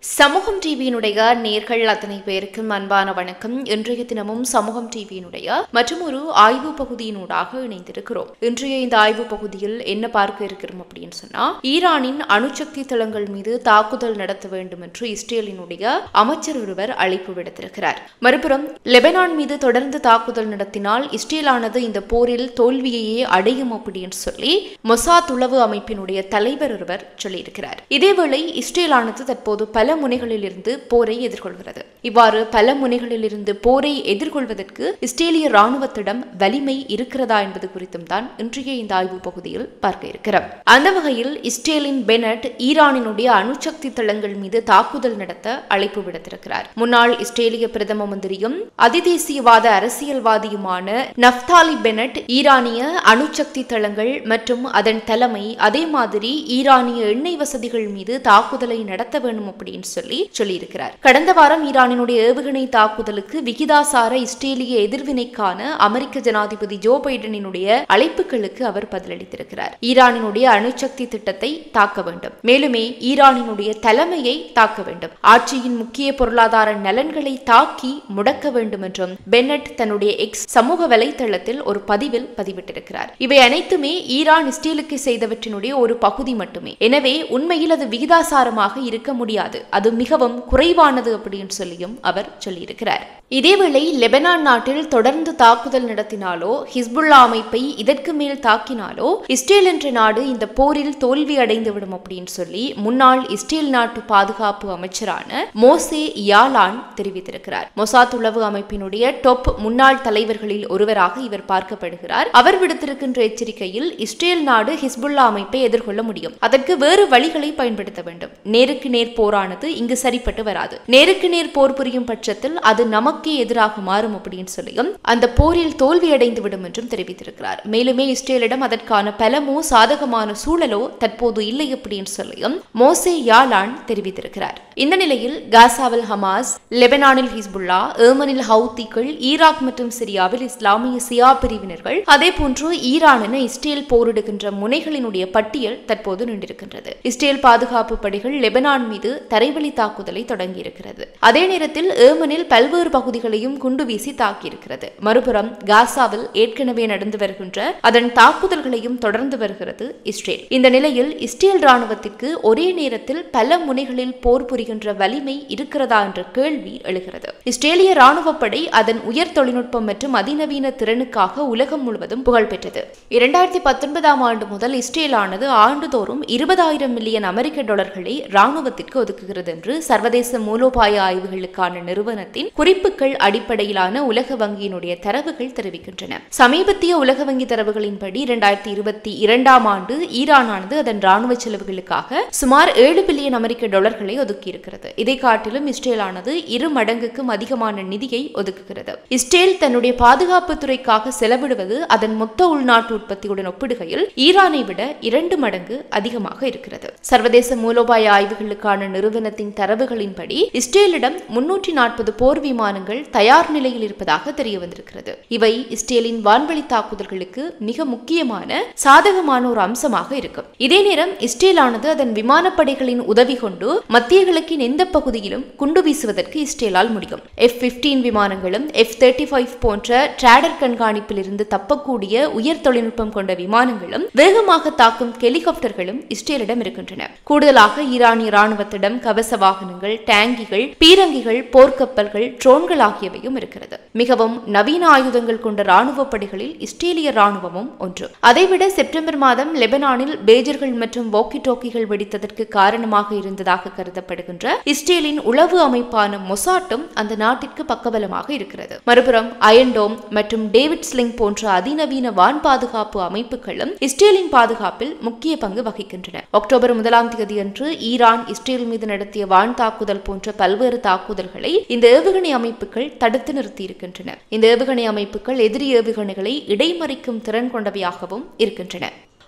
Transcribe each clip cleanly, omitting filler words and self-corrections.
சமூகம் டிவியினுடைய நேர்கள் அத்தனை பேருக்கும் அன்பான வணக்கம். இன்றைய தினமும் சமூகம் டிவியினுடைய மற்றும் ஒரு ஆய்வு பகுதியினூடாக இணைந்திருக்கிறோம். இன்றைய இந்த ஆய்வு பகுதியில் என்ன பார்க்க இருக்கிறோம் அப்படின்னு சொன்னா, ஈரானின் அணுசக்தி தளங்கள் மீது தாக்குதல் நடத்த வேண்டும் என்று இஸ்ரேலினுடைய அமைச்சர் ஒருவர் அழைப்பு விடுத்திருக்கிறார். மறுபுறம் லெபனான் மீது தொடர்ந்து தாக்குதல் நடத்தினால் இஸ்ரேலானது இந்த போரில் தோல்வியையே அடையும் அப்படின்னு சொல்லி மொசாத் உளவு அமைப்பினுடைய தலைவர் ஒருவர் சொல்லியிருக்கிறார். இதேவேளை இஸ்ரேலானது தற்போது பல முனைகளிலிருந்து போரை எதிர்கொள்கிறது. இவ்வாறு பல முனைகளிலிருந்து போரை எதிர்கொள்வதற்கு இஸ்ரேலிய ராணுவத்திடம் வலிமை இருக்கிறதா என்பது குறித்தும் தான் இன்றைய இந்த ஆய்வு பகுதியில் பார்க்க இருக்கிறோம். அந்த வகையில் இஸ்ரேலின் பெனட் ஈரானினுடைய அணுசக்தி தளங்கள் மீது தாக்குதல் நடத்த அழைப்பு விடுத்திருக்கிறார். முன்னாள் இஸ்ரேலிய பிரதம மந்திரியும் அதிதேசியவாத அரசியல்வாதியுமான நஃப்தாலி பெனட் ஈரானிய அணுசக்தி தளங்கள் மற்றும் அதன் தலைமை, அதே மாதிரி ஈரானிய எண்ணெய் வசதிகள் மீது தாக்குதலை நடத்த வேண்டும் அப்படின்னு சொல்லியிருக்கிறார். கடந்த வாரம் ஈரானினுடைய ஏவுகணை தாக்குதலுக்கு விகிதாசார இஸ்ரேலிய எதிர்வினைக்கான அமெரிக்க ஜனாதிபதி ஜோ பைடனினுடைய அழைப்புகளுக்கு அவர் பதிலளித்திருக்கிறார். ஈரானினுடைய அணுசக்தி திட்டத்தை தாக்க வேண்டும், மேலுமே ஈரானினுடைய தலைமையை தாக்க வேண்டும், ஆட்சியின் முக்கிய பொருளாதார நலன்களை தாக்கி முடக்க வேண்டும் என்றும் பென்னட் தன்னுடைய எக்ஸ் சமூக வலைதளத்தில் ஒரு பதிவில் பதிவிட்டிருக்கிறார். இவை அனைத்துமே ஈரான் இஸ்ரேலுக்கு செய்தவற்றினுடைய ஒரு பகுதி மட்டுமே. எனவே உண்மையில் அது விகிதாசாரமாக இருக்க முடியாது, அது மிகவும் குறைவானது அப்படின்னு சொல்லியும் அவர் சொல்லியிருக்கிறார். இதேவேளை லெபனான் நாட்டில் தொடர்ந்து தாக்குதல் நடத்தினாலோ, ஹிஸ்புல்லா அமைப்பை இதற்கு மேல் தாக்கினாலோ இஸ்ரேல் என்ற நாடு இந்த போரில் தோல்வி அடைந்துவிடும் அப்படின்னு சொல்லி முன்னாள் இஸ்ரேல் நாட்டு பாதுகாப்பு அமைச்சரான மோசே யாலான் தெரிவித்திருக்கிறார். மொசாத் உளவு அமைப்பினுடைய டாப் முன்னாள் தலைவர்களில் ஒருவராக இவர் பார்க்கப்படுகிறார். அவர் விடுத்திருக்கின்ற எச்சரிக்கையில், இஸ்ரேல் நாடு ஹிஸ்புல்லா அமைப்பை எதிர்கொள்ள முடியும், அதற்கு வேறு வழிகளை பயன்படுத்த வேண்டும். நேருக்கு நேர் போரானது இங்கு சரிப்பட்டு வராது. நேருக்கு நேர் போர் புரியும் பட்சத்தில் அது நமக்கே எதிராக மாறும் அப்படின்னு சொல்லியும் அந்த போரில் தோல்வியடைந்து விடும் என்றும் தெரிவித்திருக்கிறார். மேலுமே இஸ்ரேலிடம் அதற்கான பலமோ சாதகமான சூழலோ தற்போது இல்லை அப்படின்னு சொல்லியும் மோசே யாலான் தெரிவித்திருக்கிறார். இந்த நிலையில் காசாவில் ஹமாஸ், லெபனானில் ஹிஸ்புல்லா, ஏமனில் ஹவுத்திகள், ஈராக் மற்றும் சிரியாவில் இஸ்லாமிய சியா பிரிவினர்கள், அதே போன்று ஈரான் என இஸ்ரேல் போரிடுகின்ற முனைகளினுடைய பட்டியல் தற்போது நீண்டிருக்கின்றது. இஸ்ரேல் பாதுகாப்பு படைகள் லெபனான் மீது தரைவழி தாக்குதலை தொடங்கியிருக்கிறது. அதே நேரத்தில் ஏமனில் பல்வேறு பகுதிகளையும் குண்டு வீசி தாக்கியிருக்கிறது. மறுபுறம் காசாவில் ஏற்கனவே நடந்து வருகின்ற அதன் தாக்குதல்களையும் தொடர்ந்து வருகிறது இஸ்ரேல். இந்த நிலையில் இஸ்ரேல் ராணுவத்திற்கு ஒரே நேரத்தில் பல முனைகளில் போர் புரிகின்ற வலிமை இருக்கிறதா என்ற கேள்வி எழுகிறது. இஸ்ரேலிய ராணுவ படை அதன் உயர் தொழில்நுட்பம் மற்றும் அதிநவீன திறனுக்காக உலகம் முழுவதும் புகழ்பெற்றது. 2019 ஆண்டு முதல் இஸ்ரேலானது ஆண்டுதோறும் 20,000 மில்லியன் அமெரிக்க டாலர்களை ராணுவத்திற்கு ஒதுக்குகிறது என்று சர்வதேச மூலோபாய ஆய்வுகளுக்கான நிறுவனத்தின் குறிப்புகள் அடிப்படையிலான உலக வங்கியினுடைய தரவுகள் தெரிவிக்கின்றன. சமீபத்திய உலக வங்கி தரவுகளின்படி 2022 ஆண்டு ஈரானானது அதன் ராணுவ செலவுகளுக்காக சுமார் 7 பில்லியன் அமெரிக்க டாலர்களை ஒதுக்கியிருக்கிறது. இதை காட்டிலும் இஸ்ரேலானது 2 மடங்குக்கும் அதிகமான நிதியை ஒதுக்குகிறது. இஸ்ரேல் தன்னுடைய பாதுகாப்பு துறைக்காக செலவிடுவது அதன் மொத்த உள்நாட்டு உற்பத்தியுடன் ஒப்பிடுகையில் ஈரானை விட 2 மடங்கு அதிகமாக இருக்கிறது. சர்வதேச மூலோபாய ஆய்வுகளுக்கான நிறுவனத்தின் தரவுகளின்படி இஸ்ரேலிடம் 340 போர் விமானங்கள் தயார் நிலையில் இருப்பதாக தெரிய வந்திருக்கிறது. இவை இஸ்ரேலின் வான்வழி தாக்குதல்களுக்கு மிக முக்கியமான சாதகமான ஒரு அம்சமாக இருக்கும். இதே நேரம் இஸ்ரேலானது அதன் விமானப்படைகளின் உதவி கொண்டு மத்திய கிழக்கின் எந்த பகுதியிலும் குண்டு வீசுவதற்கு இஸ்ரேலால் முடியும். F-15 விமானங்களும் F-35 போன்ற டிராடர் கண்காணிப்பில் இருந்து தப்பக்கூடிய உயர் தொழில்நுட்பம் கொண்ட விமானங்களும் வேகமாக தாக்கும் ஹெலிகாப்டர்களும் இஸ்ரேலிடம் இருக்கின்றன. கூடுதலாக ஈரானிய ராணுவத்திடம் கவச வாகனங்கள், டேங்கிகள், பீரங்கிகள், போர்க்கப்பல்கள், ட்ரோன்கள் ஆகியவையும் இருக்கிறது. மிகவும் நவீன ஆயுதங்கள் கொண்ட ராணுவ படைகளில் இஸ்ரேலிய ராணுவமும் ஒன்று. அதைவிட செப்டம்பர் மாதம் லெபனானில் பேஜர்கள் மற்றும் வாக்கி டாக்கிகள் வெடித்ததற்கு காரணமாக இருந்ததாக கருதப்படுகின்ற இஸ்ரேலின் உளவு அமைப்பான மொசாட்டும் அந்த நாட்டிற்கு பக்கபலமாக இருக்கிறது. மறுபுறம் அயன்டோம் மற்றும் டேவிட் ஸ்லிங் போன்ற அதிநவீன வான் பாதுகாப்பு அமைப்புகளும் இஸ்ரேலின் பாதுகாப்பில் முக்கிய பங்கு வகிக்கின்றன. அக்டோபர் 1 அன்று ஈரான் இஸ்ரேல் மீது நடத்திய வான் தாக்குதல் போன்ற பல்வேறு தாக்குதல்களை இந்த ஏவுகணை அமைப்புகள் தடுத்து நிறுத்தியிருக்கின்றன. இந்த ஏவுகணை அமைப்புகள் எதிரி ஏவுகணைகளை இடைமறிக்கும் திறன் கொண்டவையாகவும் இருக்கின்றன.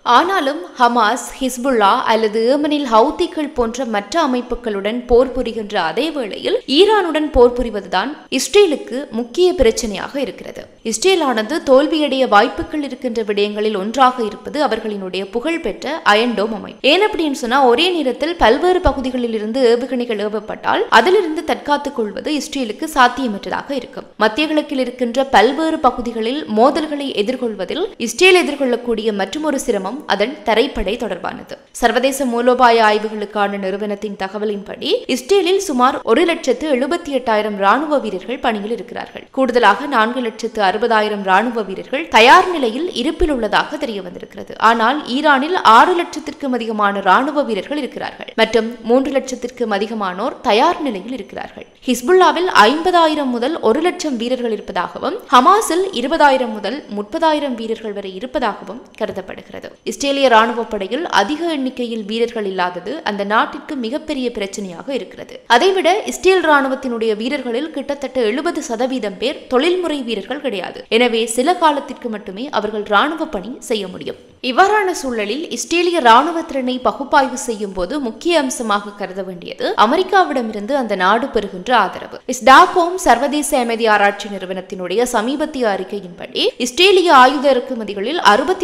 ஆனாலும் ஹமாஸ், ஹிஸ்புல்லா அல்லது ஏமனில் ஹவுதிகள் போன்ற மற்ற அமைப்புகளுடன் போர் புரிகின்ற அதே வேளையில் ஈரானுடன் போர் புரிவதுதான் இஸ்ரேலுக்கு முக்கிய பிரச்சனையாக இருக்கிறது. இஸ்ரேலானது தோல்வியடைய வாய்ப்புகள் இருக்கின்ற விடயங்களில் ஒன்றாக இருப்பது அவர்களினுடைய புகழ்பெற்ற அயன் டோம் அமைப்பு. ஏன் அப்படின்னு சொன்னா, ஒரே நேரத்தில் பல்வேறு பகுதிகளில் இருந்து ஏவுகணைகள் ஏவப்பட்டால் அதிலிருந்து தற்காத்துக் கொள்வது இஸ்ரேலுக்கு சாத்தியமற்றதாக இருக்கும். மத்திய கிழக்கில் இருக்கின்ற பல்வேறு பகுதிகளில் மோதல்களை எதிர்கொள்வதில் இஸ்ரேல் எதிர்கொள்ளக்கூடிய மற்றொரு சிரமம் அதன் தரைப்படை தொடர்பானது. சர்வதேச மூலோபாய ஆய்வுகளுக்கான நிறுவனத்தின் தகவலின்படி இஸ்ரேலில் சுமார் 1,78,000 ராணுவ வீரர்கள் பணியில் இருக்கிறார்கள். கூடுதலாக 4,60,000 ராணுவ வீரர்கள் தயார் நிலையில் இருப்பில் உள்ளதாக தெரிய வந்திருக்கிறது. ஆனால் ஈரானில் 6 லட்சத்திற்கும் அதிகமான ராணுவ வீரர்கள் இருக்கிறார்கள் மற்றும் 3 லட்சத்திற்கும் அதிகமானோர் தயார் நிலையில் இருக்கிறார்கள். ஹிஸ்புல்லாவில் 50,000 முதல் 1 லட்சம் வீரர்கள் இருப்பதாகவும், ஹமாஸில் 20,000 முதல் 30,000 வீரர்கள் வரை இருப்பதாகவும் கருதப்படுகிறது. இஸ்ரேலிய ராணுவ படையில் அதிக எண்ணிக்கையில் வீரர்கள் இல்லாதது அந்த நாட்டிற்கு மிகப்பெரிய பிரச்சனையாக இருக்கிறது. அதைவிட இஸ்ரேல் ராணுவத்தினுடைய வீரர்களில் கிட்டத்தட்ட 70% பேர் தொழில்முறை வீரர்கள் கிடையாது. எனவே சில காலத்திற்கு மட்டுமே அவர்கள் ராணுவ பணி செய்ய முடியும். இவ்வாறான சூழலில் இஸ்ரேலிய ராணுவ திறனை பகுப்பாய்வு செய்யும் போது முக்கிய அம்சமாக கருத வேண்டியது அமெரிக்காவிடமிருந்து அந்த நாடு பெறுகின்ற ஆதரவு. ஸ்டாக்ஹோம் சர்வதேச அமைதி ஆராய்ச்சி நிறுவனத்தினுடைய சமீபத்திய அறிக்கையின்படி இஸ்ரேலிய ஆயுத இறக்குமதிகளில்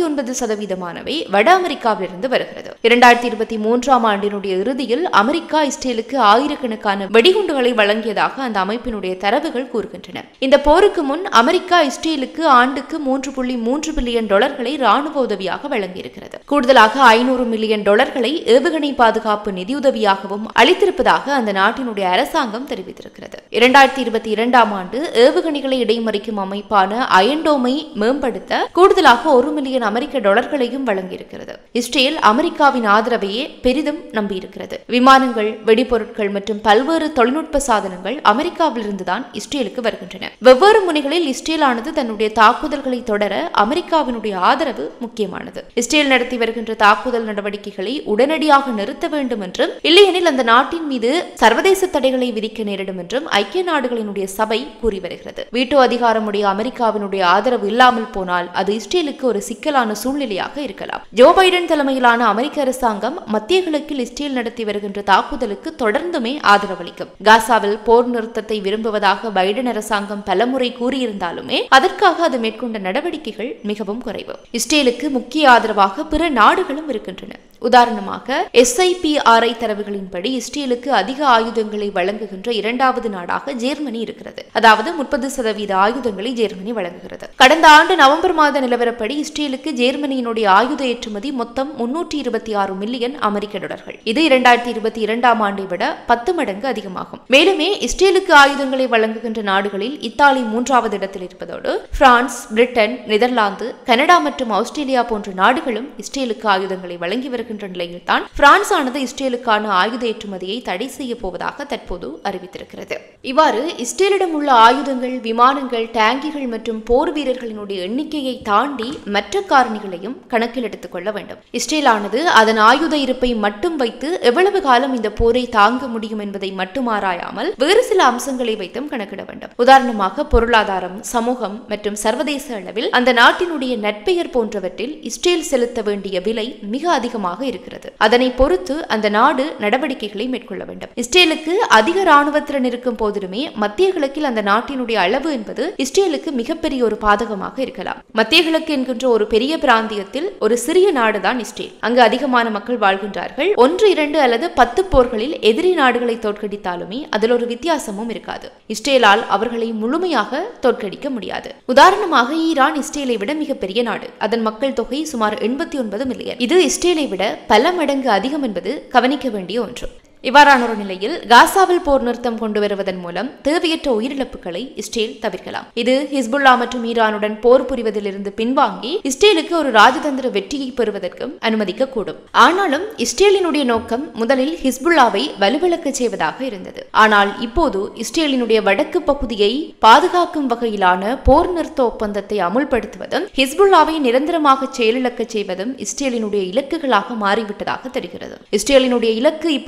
69% வட அமெரிக்காவிலிருந்து வருகிறது. 2023ஆம் ஆண்டினுடைய இறுதியில் அமெரிக்கா இஸ்ரேலுக்கு ஆயிரக்கணக்கான வெடிகுண்டுகளை வழங்கியதாக அந்த அமைப்பினுடைய தரவுகள் கூறுகின்றன. இந்த போருக்கு முன் அமெரிக்கா இஸ்ரேலுக்கு ஆண்டுக்கு $3.3 பில்லியன் ராணுவ உதவியாக வழங்கியிருக்கிறது. கூடுதலாக $500 மில்லியன் ஏவுகணை பாதுகாப்பு நிதியுதவியாகவும் அளித்திருப்பதாக அந்த நாட்டினுடைய அரசாங்கம் தெரிவித்திருக்கிறது. 2022ஆம் ஆண்டு ஏவுகணைகளை இடைமறிக்கும் அமைப்பான அயன் டோமை மேம்படுத்த கூடுதலாக $1 மில்லியன் அமெரிக்க வழங்கியிருக்கிறது. இஸ்ரேல் அமெரிக்காவின் ஆதரவையே பெரிதும் நம்பியிருக்கிறது. விமானங்கள், வெடிபொருட்கள் மற்றும் பல்வேறு தொழில்நுட்ப சாதனங்கள் அமெரிக்காவிலிருந்துதான் இஸ்ரேலுக்கு வருகின்றன. வெவ்வேறு முனைகளில் இஸ்ரேலானது தன்னுடைய தாக்குதல்களை தொடர அமெரிக்காவினுடைய ஆதரவு முக்கியமானது. இஸ்ரேல் நடத்தி வருகின்ற தாக்குதல் நடவடிக்கைகளை உடனடியாக நிறுத்த வேண்டும் என்றும், இல்லையெனில் அந்த நாட்டின் மீது சர்வதேச தடைகளை விதிக்க நேரிடும் என்றும் ஐக்கிய நாடுகளினுடைய சபை கூறி வருகிறது. வீட்டோ அதிகாரமுடைய அமெரிக்காவினுடைய ஆதரவு இல்லாமல் போனால் அது இஸ்ரேலுக்கு ஒரு சிக்கலான சூழ்நிலையாக இருக்கலாம். ஜோ பைடன் தலைமையிலான அமெரிக்க அரசாங்கம் மத்திய கிழக்கில் இஸ்ரேல் நடத்தி வருகின்ற தாக்குதலுக்கு தொடர்ந்துமே ஆதரவளிக்கும். காசாவில் போர் நிறுத்தத்தை விரும்புவதாக பைடன் அரசாங்கம் பலமுறை கூறியிருந்தாலுமே அதற்காக அது மேற்கொண்ட நடவடிக்கைகள் மிகவும் குறைவு. இஸ்ரேலுக்கு முக்கிய ஆதரவாக பிற நாடுகளும் இருக்கின்றன. உதாரணமாக SIPRI தரவுகளின்படி இஸ்ரேலுக்கு அதிக ஆயுதங்களை வழங்குகின்ற இரண்டாவது நாடாக ஜெர்மனி இருக்கிறது. அதாவது 30% ஆயுதங்களை ஜெர்மனி வழங்குகிறது. கடந்த ஆண்டு நவம்பர் மாத நிலவரப்படி இஸ்ரேலுக்கு ஜெர்மனியினுடைய ஆயுத ஏற்றுமதி மொத்தம் $326 மில்லியன் அமெரிக்க டாலர்கள். இது 2022ஆம் ஆண்டை விட 10 மடங்கு அதிகமாகும். மேலுமே இஸ்ரேலுக்கு ஆயுதங்களை வழங்குகின்ற நாடுகளில் இத்தாலி 3வது இடத்தில் இருப்பதோடு பிரான்ஸ், பிரிட்டன், நெதர்லாந்து, கனடா மற்றும் ஆஸ்திரேலியா போன்ற நாடுகளும் இஸ்ரேலுக்கு ஆயுதங்களை வழங்கி வருகின்ற நிலையில் தான் பிரான்ஸ் ஆனது இஸ்ரேலுக்கான ஆயுத ஏற்றுமதியை தடை செய்ய போவதாக தற்போது அறிவித்திருக்கிறது. இவ்வாறு இஸ்ரேலிடம் உள்ள ஆயுதங்கள், விமானங்கள், டேங்கிகள் மற்றும் போர் வீரர்களினுடைய எண்ணிக்கையை தாண்டி மற்ற காரணிகளையும் கணக்கில் எடுத்துக் கொள்ள வேண்டும். இஸ்ரேலானது அதன் ஆயுத இருப்பை மட்டும் வைத்து எவ்வளவு காலம் இந்த போரை தாங்க முடியும் என்பதை மட்டும் ஆராயாமல் வேறு சில அம்சங்களை வைத்தும் கணக்கிட வேண்டும். உதாரணமாக பொருளாதாரம், சமூகம் மற்றும் சர்வதேச அளவில் அந்த நாட்டினுடைய நட்பெயர் போன்றவற்றில் இஸ்ரேல் செலுத்த வேண்டிய விலை மிக அதிகமாக இருக்கிறது. அதனை பொறுத்து அந்த நாடு நடவடிக்கைகளை மேற்கொள்ள வேண்டும். இஸ்ரேலுக்கு அதிக ராணுவ திறன் இருக்கும் போதிலுமே மத்திய கிழக்கில் அந்த நாட்டினுடைய அளவு என்பது இஸ்ரேலுக்கு மிகப்பெரிய ஒரு பாதகமாக இருக்கலாம். மத்திய கிழக்கு என்கின்ற ஒரு பெரிய பிராந்தியத்தில் ஒரு சிறிய நாடுதான் இஸ்ரேல். அங்கு அதிகமான மக்கள் வாழ்கின்றார்கள். 1, 2 அல்லது 10 போர்களில் எதிரி நாடுகளை தோற்கடித்தாலுமே அதில் ஒரு வித்தியாசமும் இருக்காது. இஸ்ரேலால் அவர்களை முழுமையாக தோற்கடிக்க முடியாது. உதாரணமாக ஈரான் இஸ்ரேலை விட மிகப்பெரிய நாடு. அதன் மக்கள் தொகை சுமார் 89 மில்லியன். இது இஸ்ரேலை விட பல மடங்கு அதிகம் என்பது கவனிக்க வேண்டிய ஒன்று. இவ்வாறான ஒரு நிலையில் காசாவில் போர் நிறுத்தம் கொண்டு வருவதன் மூலம் தேவையற்ற உயிரிழப்புகளை இஸ்ரேல் தவிர்க்கலாம். இது ஹிஸ்புல்லா மற்றும் ஈரானுடன் போர் புரிவதிலிருந்து பின்வாங்கி இஸ்ரேலுக்கு ஒரு ராஜதந்திர வெற்றியை பெறுவதற்கும் அனுமதிக்கக்கூடும். ஆனாலும் இஸ்ரேலினுடைய நோக்கம் முதலில் ஹிஸ்புல்லாவை வலுவிழக்க செய்வதாக இருந்தது. ஆனால் இப்போது இஸ்ரேலினுடைய வடக்கு பகுதியை பாதுகாக்கும் வகையிலான போர் நிறுத்த ஒப்பந்தத்தை அமுல்படுத்துவதும் ஹிஸ்புல்லாவை நிரந்தரமாக செயலிழக்க செய்வதும் இஸ்ரேலினுடைய இலக்குகளாக மாறிவிட்டதாக தெரிகிறது. இஸ்ரேலினுடைய இலக்கு இப்படி இருந்தால்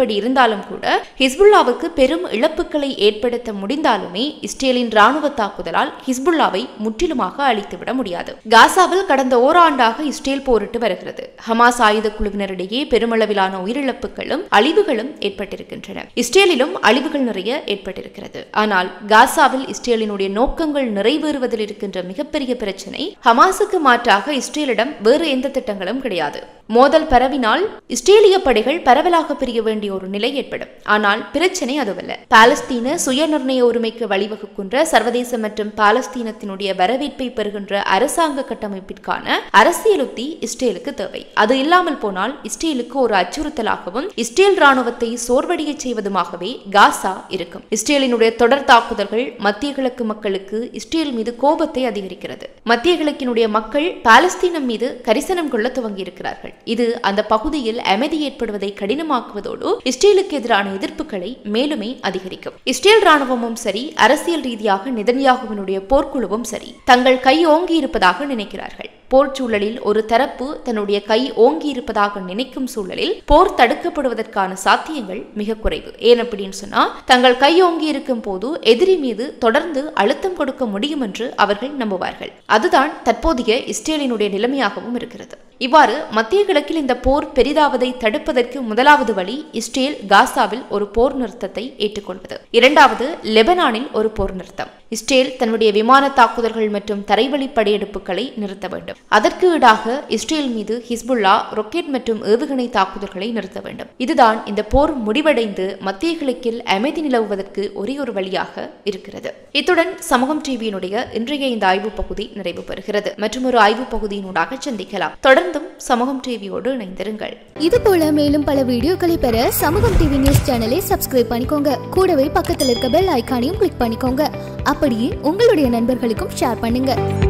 இருந்தாலும் கூட ஹிஸ்புல்லாவுக்கு பெரும் இழப்புகளை ஏற்படுத்த முடிந்தாலுமே இஸ்ரேலின் ராணுவ தாக்குதலால் ஹிஸ்புல்லாவை முற்றிலுமாக அழித்துவிட முடியாது. காசாவில் கடந்த ஓராண்டாக இஸ்ரேல் போரிட்டு வருகிறது. ஹமாஸ் ஆயுத குழுவினரிடையே பெருமளவிலான உயிரிழப்புகளும் அழிவுகளும் ஏற்பட்டிருக்கின்றன. இஸ்ரேலிலும் அழிவுகள் நிறைய ஏற்பட்டிருக்கிறது. ஆனால் காசாவில் இஸ்ரேலினுடைய நோக்கங்கள் நிறைவேறுவதில் இருக்கின்ற மிகப்பெரிய பிரச்சனை ஹமாஸுக்கு மாற்றாக இஸ்ரேலிடம் வேறு எந்த திட்டங்களும் கிடையாது. மோதல் பரவினால் இஸ்ரேலிய படைகள் பரவலாக பிரிய வேண்டிய ஒரு நிலை ஏற்படும். ஆனால் பிரச்சனை அதுவல்ல. பாலஸ்தீன சுயநிர்ணய உரிமைக்கு வழிவகுக்கின்ற சர்வதேச மற்றும் பாலஸ்தீனத்தினுடைய வரவேற்பை பெறுகின்ற அரசாங்க கட்டமைப்பிற்கான அரசியல் உத்தி இஸ்ரேலுக்கு தேவை. அது இல்லாமல் போனால் இஸ்ரேலுக்கு ஒரு அச்சுறுத்தலாகவும் இஸ்ரேல் ராணுவத்தை சோர்வடைய செய்வதுமாகவே காசா இருக்கும். இஸ்ரேலினுடைய தொடர் தாக்குதல்கள் மத்திய கிழக்கு மக்களுக்கு இஸ்ரேல் மீது கோபத்தை அதிகரிக்கிறது. மத்திய கிழக்கினுடைய மக்கள் பாலஸ்தீனம் மீது கரிசனம் கொள்ள துவங்கி இருக்கிறார்கள். இது அந்த பகுதியில் அமைதி ஏற்படுவதை கடினமாக்குவதோடு இஸ்ரேலுக்கு எதிரான எதிர்ப்புகளை மேலுமே அதிகரிக்கும். இஸ்ரேல் ராணுவமும் சரி, அரசியல் ரீதியாக நெதன்யாகுவினுடைய போர்க்குழுவும் சரி, தங்கள் கை ஓங்கி இருப்பதாக நினைக்கிறார்கள். போர் சூழலில் ஒரு தரப்பு தன்னுடைய கை ஓங்கி இருப்பதாக நினைக்கும் சூழலில் போர் தடுக்கப்படுவதற்கான சாத்தியங்கள் மிக குறைவு. ஏன் அப்படின்னு சொன்னா, தங்கள் கை ஓங்கி இருக்கும் போது எதிரி மீது தொடர்ந்து அழுத்தம் கொடுக்க முடியும் என்று அவர்கள் நம்புவார்கள். அதுதான் தற்போதைய இஸ்ரேலினுடைய நிலைமையாகவும் இருக்கிறது. இவ்வாறு மத்திய கிழக்கில் இந்த போர் பெரிதாவதை தடுப்பதற்கு முதலாவது வழி இஸ்ரேல் காசாவில் ஒரு போர் நிறுத்தத்தை ஏற்றுக்கொள்வது. இரண்டாவது, லெபனானில் ஒரு போர் நிறுத்தம். இஸ்ரேல் தன்னுடைய விமான தாக்குதல்கள் மற்றும் தரைவழி படையெடுப்புகளை நிறுத்த வேண்டும். அதற்கு ஈடாக இஸ்ரேல் மீது ஹிஸ்புல்லா ராக்கெட் மற்றும் ஏவுகணை தாக்குதல்களை நிறுத்த வேண்டும். இதுதான் இந்த போர் முடிவடைந்து மத்திய கிழக்கில் அமைதி நிலவுவதற்கு ஒரே ஒரு வழியாக இருக்கிறது. இத்துடன் சமூகம் டிவியினுடைய இன்றைய இந்த ஆய்வு பகுதி நிறைவு பெறுகிறது. மற்றும் ஒரு ஆய்வு பகுதியினூடாக சந்திக்கலாம். தொடர்ந்தும் சமூகம் டிவியோடு இணைந்திருங்கள். இது போல மேலும் பல வீடியோக்களை பெற சமூகம் டிவி நியூஸ் சேனலை சப்ஸ்கிரைப் பண்ணிக்கோங்க. கூடவே பக்கத்தில் இருக்க பெல் ஐகானையும் கிளிக் பண்ணிக்கோங்க. அப்படியே உங்களுடைய நண்பர்களுக்கும் ஷேர் பண்ணுங்க.